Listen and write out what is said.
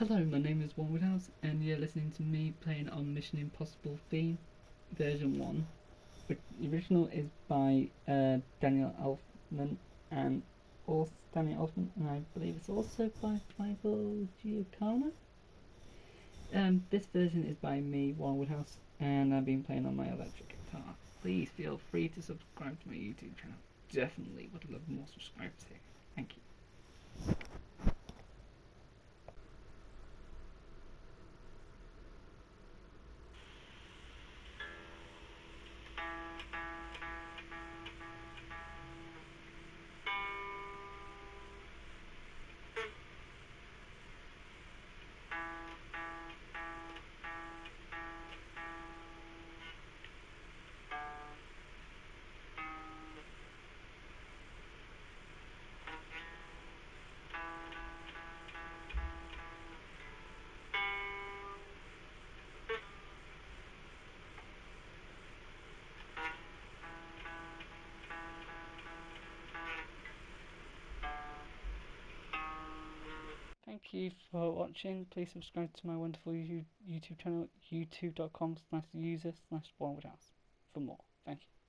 Hello, my name is One Woodhouse, and you're listening to me playing on Mission Impossible Theme, version 1. The original is by Daniel Elfman, and also Daniel Elfman, and I believe it's also by Michael Giacchino. This version is by me, One Woodhouse, and I've been playing on my electric guitar. Please feel free to subscribe to my YouTube channel. Definitely would love more subscribers here. Thank you. Thank you for watching. Please subscribe to my wonderful YouTube channel, youtube.com/user/OneWoodHouse for more. Thank you.